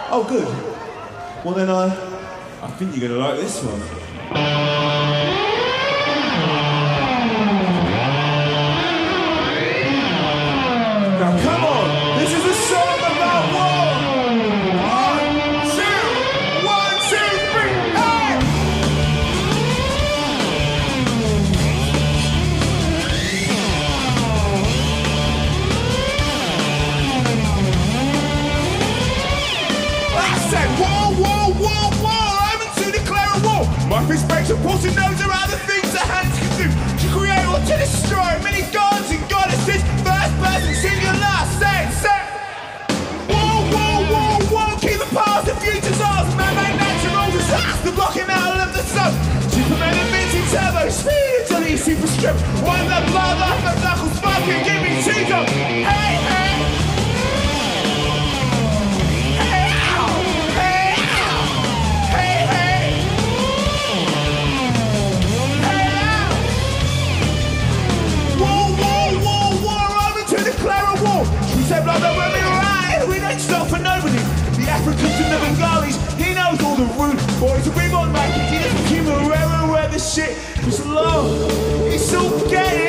Oh, good. Well then, I think you're gonna like this one. Now come on, this is a song about war. 1, 2, 1, 2, 3, hey! I said war, war, war, war. I'm to declare a war. My perspective, pulsing those are other things that hands can do. To create or to destroy many gods and goddesses. First person singular, say. War, war, war, war. Keep the past, the future's ours. Man-made natural disaster blocking out of the sun. Superman inventing turbo speed until he's super stripped. One the blood like the knuckles fucking give me Chico. Hey, hey. We don't stop for nobody. The Africans and the Bengalis, he knows all the rude boys. The big on man, he doesn't humour where the shit is low. It's all getting